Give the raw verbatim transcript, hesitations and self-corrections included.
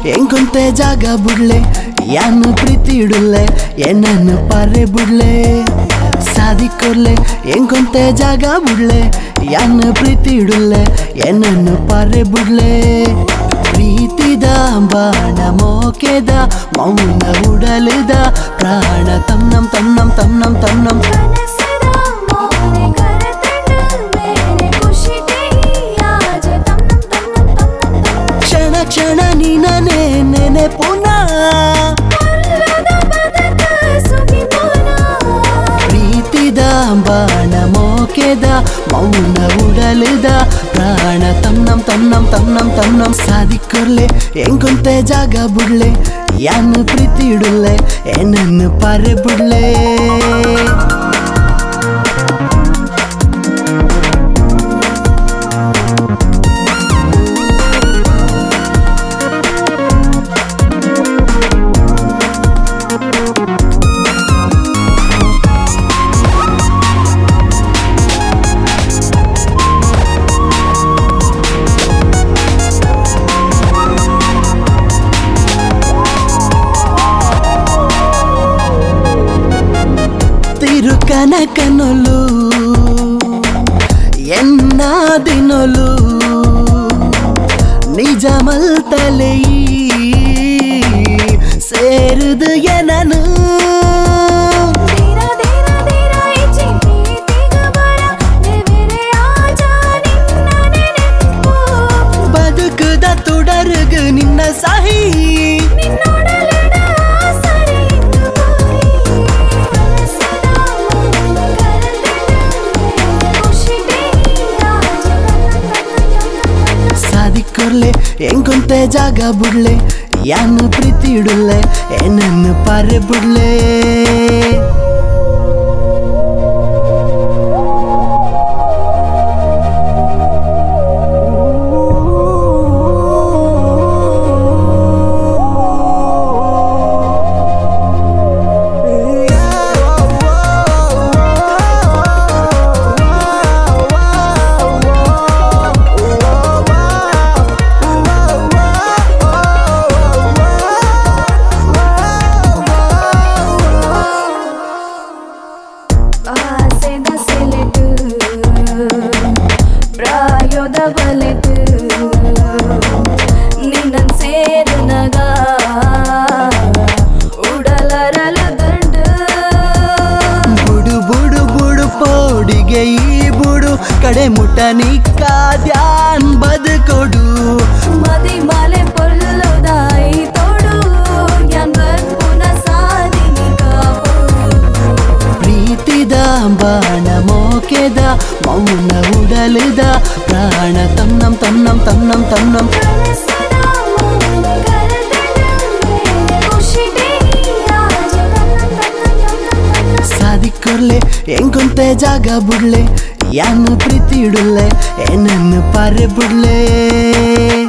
ಎಂಕೊಂತೆ ಜಾಗ ಬಿಡ್ಲೆ ಯಾನು ಪ್ರೀತಿ ಇಡುಲ್ಲೆ ಏನನ್ನು ಪಾರೆ ಬಿಡ್ಲೆ ಸಾದಿ ಕೊರ್ಲೆ ಎಂಕೊಂತೆ ಜಾಗ ಬಿಡ್ಲೆ ಯಾನು ಪ್ರೀತಿ ಇಡುಲ್ಲೆ ಏನನ್ನು ಪಾರೆ ಬಿಡ್ಲೆ ಪ್ರೀತಿದ ಬಾಣ ಮೋಕೆದ ಮೌನ ಉಡಲಿದ ಪ್ರಾಣ ತನ್ನಂ ತನ್ನಂ ತನ್ನಂ ತನ್ನಂ ಕ್ಷಣ ಕ್ಷಣ ನೀನೇ ನೆನೆ ಪುನಃ ಪ್ರೀತಿದ ಬಾಣ ಮೋಕೆದ ಮೌನ ಉಡಲಿದ ಪ್ರಾಣ ತನ್ನಂ ತನ್ನಂ ತನ್ನಂ ತನ್ನಂ ಸಾದಿ ಕೊರ್ಲೆ ಎಂಕೊಂತೆ ಜಾಗ ಬಿಡ್ಲೆ ಯಾನು ಪ್ರೀತಿ ಇಡುಲ್ಲೆ ಏನನ್ನು ಪಾರೆ ಬಿಡ್ಲೆ కనకనులు ఎన్నాదినులు నిజమల్ తలై సేరుదు ఎనను బతుకుద తుడరుగు నిన్న సహీ ಕೊರ್ಲೆ ಎಂಕೊಂತೆ ಜಾಗ ಬಿಡ್ಲೆ ಯಾನು ಪ್ರೀತಿ ಇಡುಲ್ಲೆ ಏನನ್ನು ಪಾರೆ ಬಿಡ್ಲೆ ನಿನ್ನನ್ ಸೇರುನಗ ಉಡಲರಲ ದಂಡ ಬುಡು ಬುಡು ಬುಡು ಪೋಡಿಗೆ ಈ ಬುಡು ಕಡೆ ಮುಟ್ಟ ನಿಕ್ಕಾದ್ಯಾನ್ ಬದುಕೊಡು ಮದಿ ಮಲೆ ಪೊಲ್ಲುದಾಯಿ ತೋಡು ಯಾನ್ ಬರ್ಪುನ ಸಾದಿನಿ ಪ್ರೀತಿದ ಬಾಣ ಮೋಕೆದ ಮೌನ ಉಡಲಿದ ಪ್ರಾಣ ತನ್ನಂ ತನ್ನಂ ತನ್ನಂ ತನ್ನಂ ಸಾದಿ ಕೊರ್ಲೆ ಎಂಕೊಂತೆ ಜಾಗ ಬಿಡ್ಲೆ ಯಾನು ಪ್ರೀತಿ ಇಡುಲ್ಲೆ ಏನನ್ನು ಪಾರೆ ಬಿಡ್ಲೆ